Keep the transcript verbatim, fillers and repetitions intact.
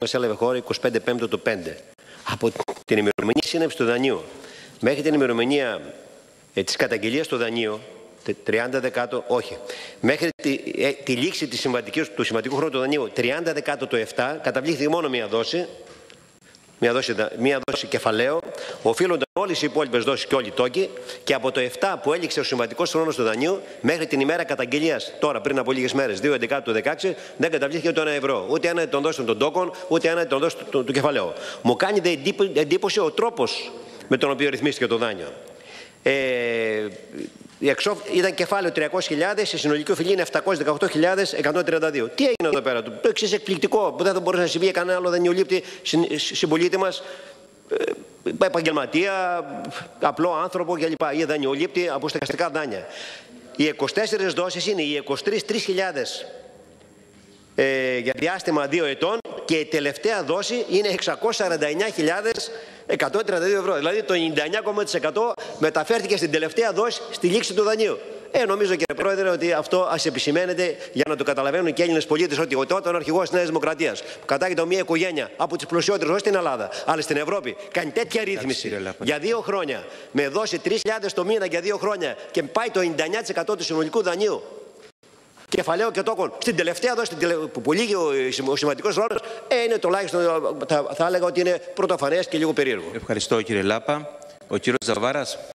μας έλαβε χώρα εικοστή πέμπτη Πέμπτου του πέντε. Από την ημερομηνία σύναψης του δανείου μέχρι την ημερομηνία ε, της καταγγελίας του δανείου, τριάντα Δεκάτου, όχι, μέχρι τη, ε, τη λήξη της του συμβατικού χρόνου του δανείου, τριάντα Δεκάτου του επτά, καταβλήθηκε μόνο μία δόση, μία δόση, μία δόση κεφαλαίου, οφείλονταν όλες οι υπόλοιπες δόσεις και όλοι οι τόκοι, και από το επτά που έληξε ο συμβατικός χρόνος του δανείου μέχρι την ημέρα καταγγελίας, τώρα πριν από λίγες μέρες, δύο Δεκάτου του δεκαέξι, δεν καταβλήθηκε ούτε ένα ευρώ. Ούτε ένα των δόσεων των τόκων, ούτε ένα των δόσεων του, του, του κεφαλαίου. Μου κάνει εντύπωση ο τρόπος με τον οποίο ρυθμίστηκε το δάνειο. Ε, ήταν κεφάλαιο τριακόσιες χιλιάδες, η συνολική οφειλή είναι επτακόσιες δεκαοκτώ χιλιάδες εκατόν τριάντα δύο. Τι έγινε εδώ πέρα, το εξής εκπληκτικό, που δεν θα μπορούσε να συμβεί για κανένα άλλο δανειολήπτη συμπολίτη μας, επαγγελματία, απλό άνθρωπο κλπ. Ή δανειολήπτη από στεγαστικά δάνεια. Οι είκοσι τέσσερις δόσεις είναι οι είκοσι τρεις χιλιάδες ε, για διάστημα δύο ετών και η τελευταία δόση είναι εξακόσιες σαράντα εννιά χιλιάδες εκατόν τριάντα δύο ευρώ. Δηλαδή το ενενήντα εννιά κόμμα τοις εκατό μεταφέρθηκε στην τελευταία δόση στη λήξη του δανείου. Ε, νομίζω, κύριε Πρόεδρε, ότι αυτό ας επισημαίνεται για να το καταλαβαίνουν και οι Έλληνες πολίτες, ότι όταν ο αρχηγός της Νέας Δημοκρατίας, που κατάγεται μία οικογένεια από τις πλουσιότερες, όχι στην Ελλάδα, αλλά στην Ευρώπη, κάνει τέτοια ρύθμιση για δύο χρόνια, με δώσει τρεις χιλιάδες το μήνα για δύο χρόνια και πάει το ενενήντα εννιά τοις εκατό του συνολικού δανείου, κεφαλαίου και τόκων, στην τελευταία δόση που λύγει ο σημαντικός χρόνος, ε, είναι τουλάχιστον, θα, θα έλεγα ότι είναι πρωτοφανές και λίγο περίεργο. Ευχαριστώ, κύριε Λάπα. Ο κύριος Ζαβάρας.